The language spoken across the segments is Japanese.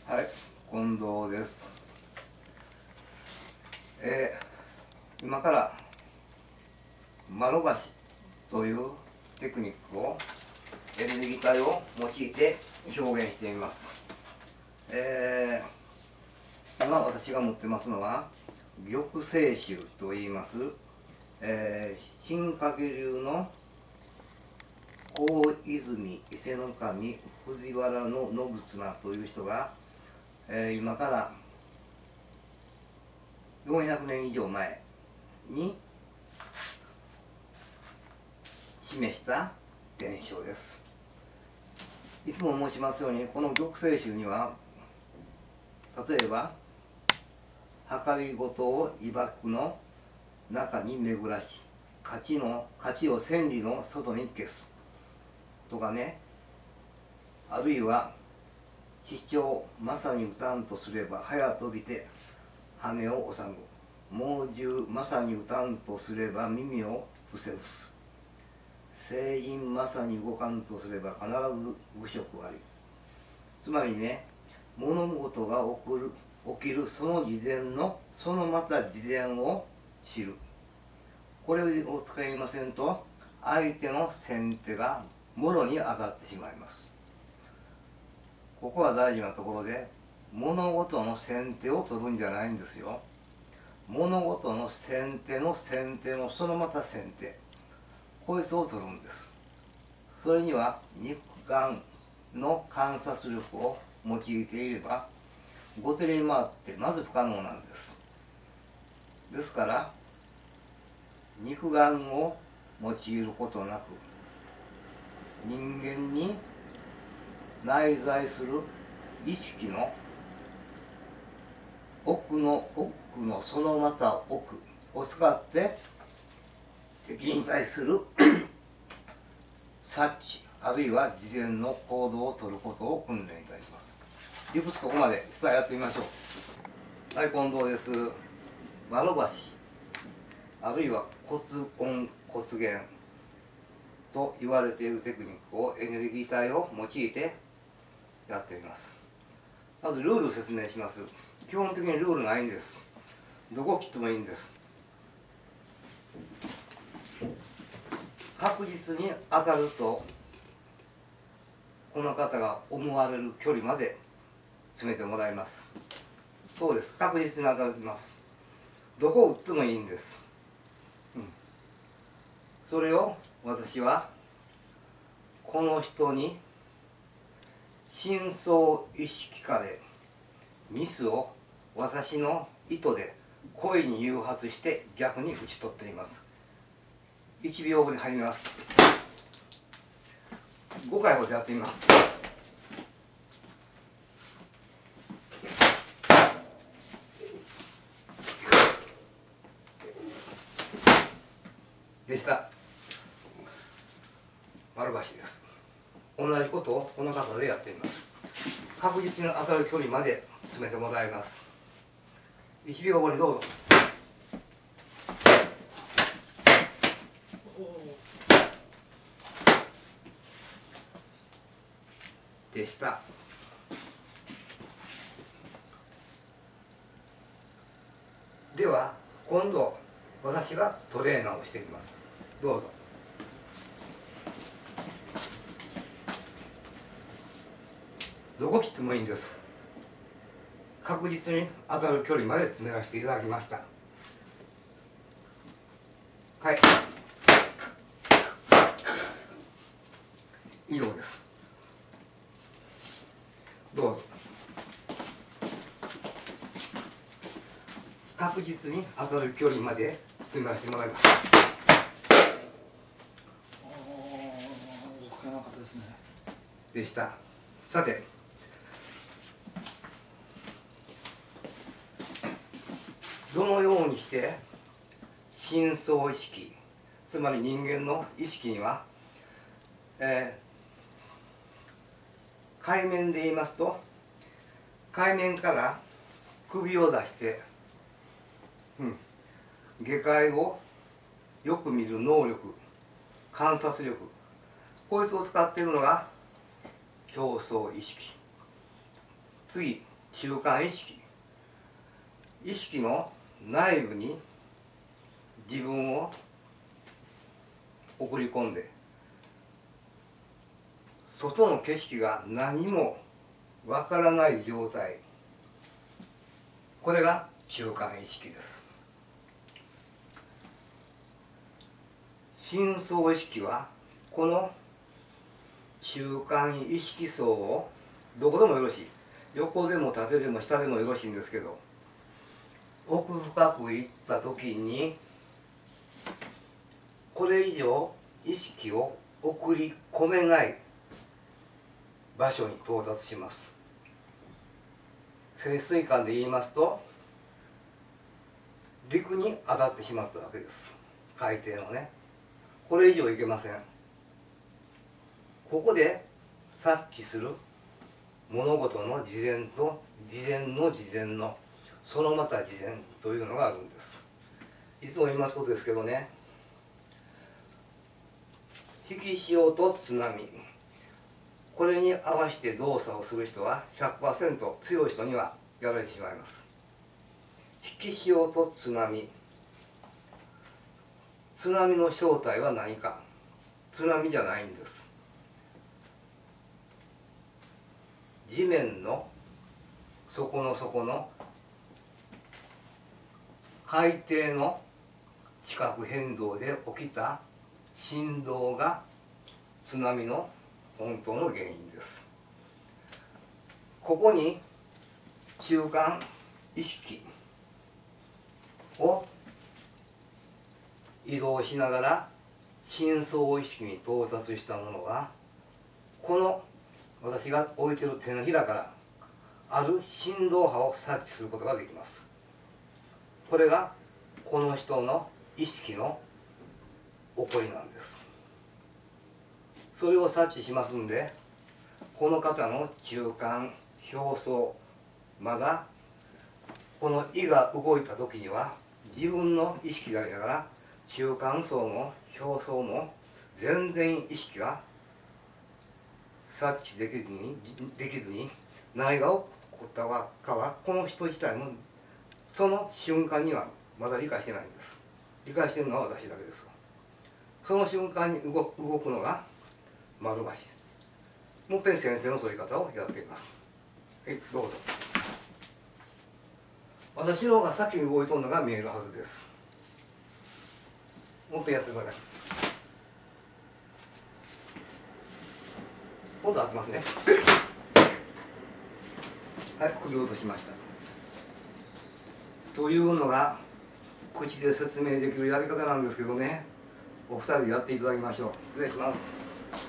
はい、近藤です。今から間延ばしというテクニックをエネルギー体を用いて表現してみます。今私が持ってますのは玉清舟と言います、新掛流の高泉伊勢守藤原の信綱という人が、今から400年以上前に示した伝承です。いつも申しますように、この玉清舟には例えば計りごとを威爆の中に巡らし勝ちを千里の外に消すとかね、あるいは飛鳥まさに打たんとすれば早飛びて羽を収む、猛獣まさに打たんとすれば耳を伏せ伏す、聖人まさに動かんとすれば必ず愚色あり。つまりね、物事が起きるその事前のそのまた事前を知る、これを使いませんと相手の先手がもろに当たってしまいます。ここは大事なところで、物事の先手を取るんじゃないんですよ。物事の先手のそのまた先手、こいつを取るんです。それには肉眼の観察力を用いていれば後手に回ってまず不可能なんです。ですから肉眼を用いることなく、人間に内在する意識の奥のそのまた奥を使って敵に対する察知あるいは事前の行動をとることを訓練いたします。理屈ここまでさあやってみましょう。はい、近藤です。間延ばしあるいは骨音骨源と言われているテクニックをエネルギー体を用いてやってみます。まずルールを説明します。基本的にルールないんです。どこを切ってもいいんです。確実に当たるとこの方が思われる距離まで詰めてもらいます。そうです、確実に当たります。どこを打ってもいいんです。それを私はこの人に深層意識下でミスを私の意図で故意に誘発して逆に打ち取っています。1秒後に入ります。5回ほどやってみます。でした。丸橋です。同じことをこの方でやってみます。確実に当たる距離まで詰めてもらいます。1秒後にどうぞ。でした。では今度私がトレーナーをしてみます。どうぞ。どこ切ってもいいんです。確実に当たる距離まで詰めさせていただきました。はい、以上です。どうぞ。確実に当たる距離まで詰めさせてもらいます。 動かなかったですね。 でした。さて、どのようにして深層意識、つまり人間の意識には、海面で言いますと、海面から首を出して、下界をよく見る能力、観察力、こいつを使っているのが表層意識。次、 中間意識、意識の内部に自分を送り込んで、外の景色が何もわからない状態、これが中間意識です。深層意識はこの中間意識層をどこでもよろしい、横でも縦でも下でもよろしいんですけど、奥深くいった時にこれ以上意識を送り込めない場所に到達します。潜水艦で言いますと陸に当たってしまったわけです。海底のね、これ以上いけません。ここで察知する物事の事前と事前の事前のそのまた事前というのがあるんです。いつも言いますことですけどね、引き潮と津波、これに合わせて動作をする人は 100% 強い人にはやられてしまいます。引き潮と津波、津波の正体は何か、津波じゃないんです。地面の底の底の海底の地殻変動で起きた振動が津波の本当の原因です。ここに中間意識を移動しながら深層意識に到達したものは、この私が置いてる手のひらからある振動波を察知することができます。これがこの人の意識の起こりなんです。それを察知しますんで、この方の中間表層、まだこの意が動いた時には自分の意識でありながら中間層も表層も全然意識が察知できずに何が起こったかはこの人自体もその瞬間にはまだ理解してないんです。理解してるのは私だけです。その瞬間に動くのが丸橋。もっぺん先生の取り方をやっています。はい、どうぞ。私の方が先に動いとるのが見えるはずです。もっぺんやってください。今度当てますね。はい、首を落としました。というのが口で説明できるやり方なんですけどね、お二人でやっていただきましょう。失礼します。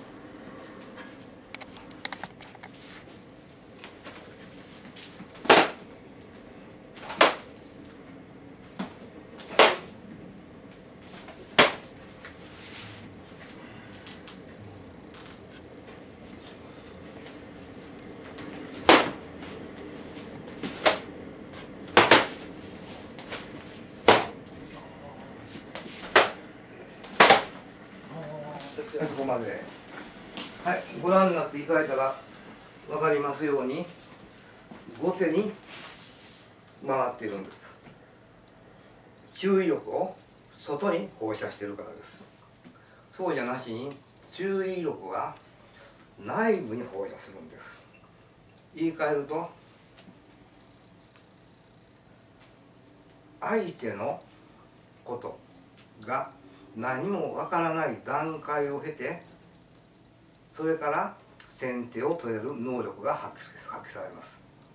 そこまで。はい、ご覧になっていただいたら分かりますように後手に回っているんです。注意力を外に放射しているからです。そうじゃなしに注意力は内部に放射するんです。言い換えると、相手のことが何もわからない段階を経て、それから先手を取れる能力が発揮されます。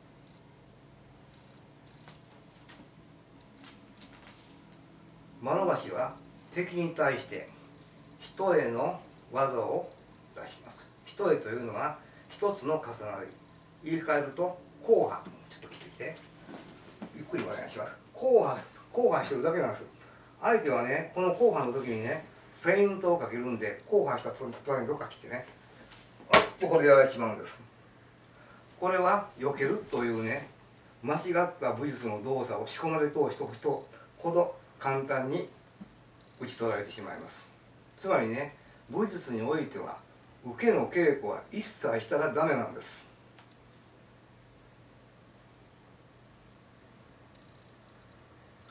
間延ばしは敵に対して一重の技を出します。一重というのは一つの重なり。言い換えると後半。ちょっと来てきて、ゆっくりお願いします。後半してるだけなんです。相手はね、この後半の時にね、フェイントをかけるんで、後半した途端にどっか来てね、とこれやられてしまうんです。これは避けるというね、間違った武術の動作を仕込まれと人ほど簡単に打ち取られてしまいます。つまりね、武術においては受けの稽古は一切したらダメなんです。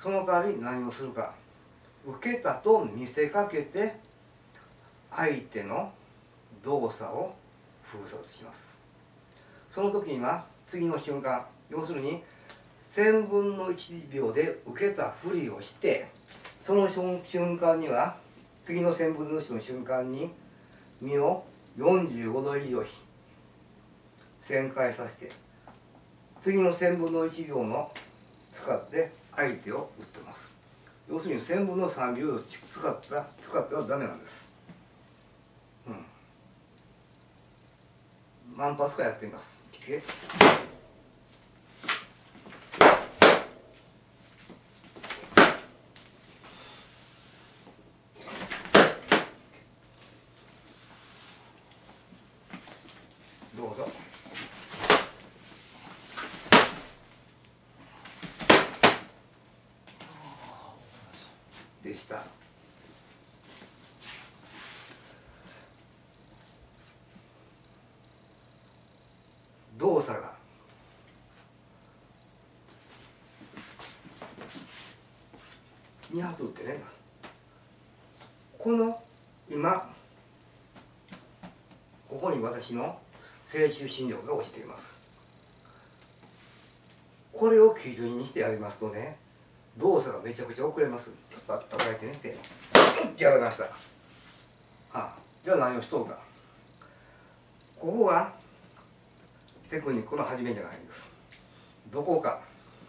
その代わり何をするか、受けたと見せかけて相手の動作を封殺します。その時には次の瞬間、要するに1000分の1秒で受けたふりをして、その瞬間には次の1000分の1の瞬間に身を45度以上旋回させて、次の1000分の1秒の使って相手を打ってます。要するに1000分の3秒を使ってはダメなんです。何発かやってみます。どうぞ。でした。動作が2発打ってね、この今ここに私の正中心力が落ちています。これを基準にしてやりますとね、動作がめちゃくちゃ遅れます。ちょっと叩いてねってやられました。じゃあ何をしとうか。ここがテクニックの始めじゃないんです。どこか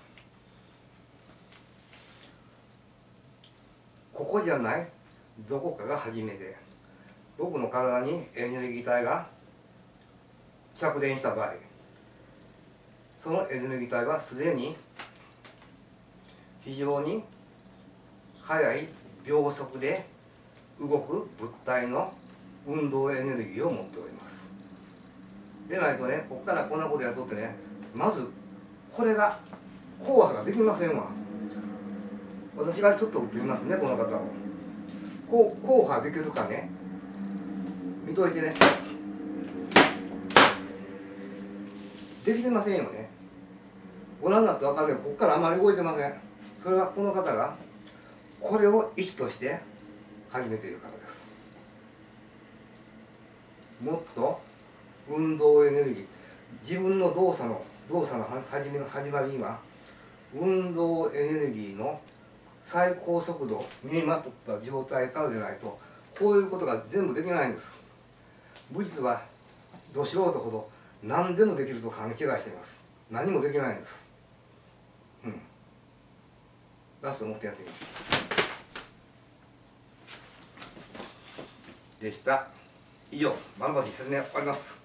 ここじゃないどこかが始めで、僕の体にエネルギー体が着電した場合、そのエネルギー体はすでに非常に速い秒速で動く物体の運動エネルギーを持っております。でないとね、ここからこんなことやっとってね、まずこれが硬派ができませんわ。私がちょっと打ってみますね、この方を。硬派できるかね、見といてね。できてませんよね。ご覧になって分かるように、ここからあまり動いてません。それはこの方がこれを意識として始めているからです。もっと運動エネルギー、自分の動作の始まりには運動エネルギーの最高速度を身にまとった状態からでないと、こういうことが全部できないんです。武術はど素人ほど何でもできると勘違いしています。何もできないんです。ラスト持ってやってみます。でした。以上、丸橋説明終わります。